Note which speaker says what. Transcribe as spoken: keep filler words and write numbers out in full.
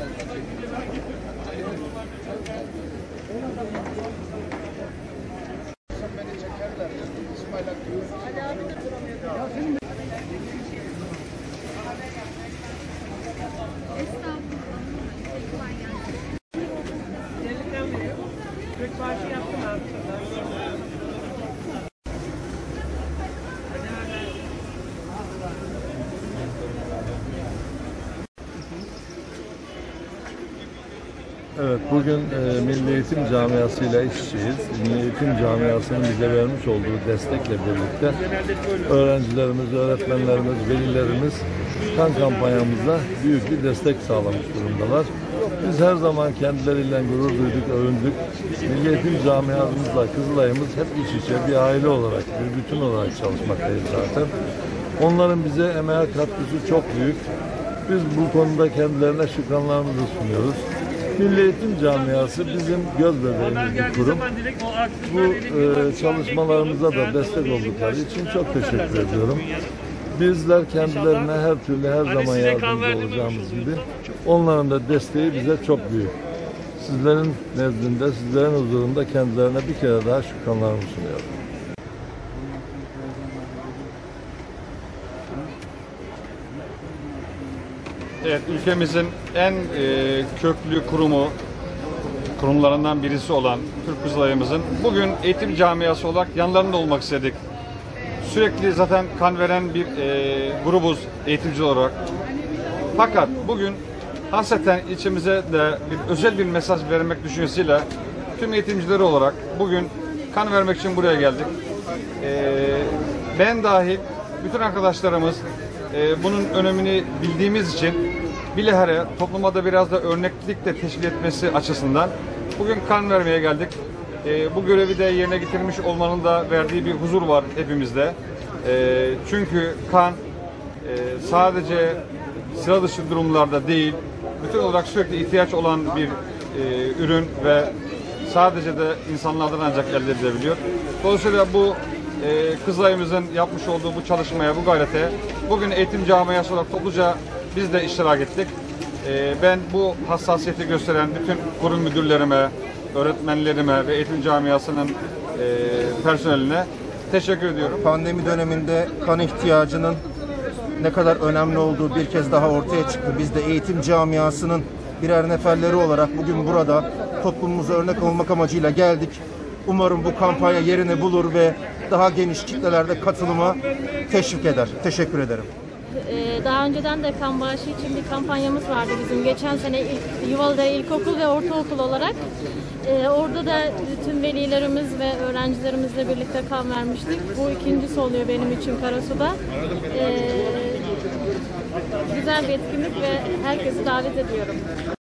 Speaker 1: Evet, bugün e, Milli Eğitim Camiası ile işçiyiz. Milli Eğitim Camiası'nın bize vermiş olduğu destekle birlikte öğrencilerimiz, öğretmenlerimiz, velilerimiz kan kampanyamıza büyük bir destek sağlamış durumdalar. Biz her zaman kendileriyle gurur duyduk, övündük. Milli Eğitim Camiamızla Kızılay'ımız hep iç içe bir aile olarak, bir bütün olarak çalışmaktayız zaten. Onların bize emeğe katkısı çok büyük. Biz bu konuda kendilerine şükranlarımızı sunuyoruz. Milli Eğitim Camiası bizim göz bebeğimiz bir kurum. Bu e, çalışmalarımıza da destek oldukları için çok teşekkür ediyorum. Bizler kendilerine her türlü her zaman yardımcı olacağımız gibi onların da desteği bize çok büyük. Sizlerin nezdinde, sizlerin huzurunda kendilerine bir kere daha şükranlarımı sunuyorum.
Speaker 2: Evet, ülkemizin en e, köklü kurumu, kurumlarından birisi olan Türk Kızılay'ımızın bugün eğitim camiası olarak yanlarında olmak istedik. Sürekli zaten kan veren bir e, grubuz eğitimci olarak. Fakat bugün hasreten içimize de bir özel bir mesaj vermek düşüncesiyle tüm eğitimcileri olarak bugün kan vermek için buraya geldik. E, ben dahil bütün arkadaşlarımız e, bunun önemini bildiğimiz için bilahare topluma da biraz da örneklik de teşkil etmesi açısından bugün kan vermeye geldik. E, bu görevi de yerine getirmiş olmanın da verdiği bir huzur var hepimizde. E, çünkü kan e, sadece sıra dışı durumlarda değil, bütün olarak sürekli ihtiyaç olan bir e, ürün ve sadece de insanlardan ancak elde edilebiliyor. Dolayısıyla bu e, Kızılay'ımızın yapmış olduğu bu çalışmaya, bu gayrete bugün eğitim camiası olarak topluca biz de iştirak ettik. E, ben bu hassasiyeti gösteren bütün kurum müdürlerime, öğretmenlerime ve eğitim camiasının e, personeline teşekkür ediyorum.
Speaker 3: Pandemi döneminde kan ihtiyacının ne kadar önemli olduğu bir kez daha ortaya çıktı. Biz de eğitim camiasının birer neferleri olarak bugün burada toplumumuza örnek olmak amacıyla geldik. Umarım bu kampanya yerini bulur ve daha geniş kitlelerde katılıma teşvik eder. Teşekkür ederim.
Speaker 4: Daha önceden de kan bağışı için bir kampanyamız vardı bizim. Geçen sene ilk, Yuvalıdere İlkokul ve Ortaokul olarak. Ee, orada da tüm velilerimiz ve öğrencilerimizle birlikte kan vermiştik. Bu ikincisi oluyor benim için Karasu'da. Ee, güzel bir etkinlik ve herkesi davet ediyorum.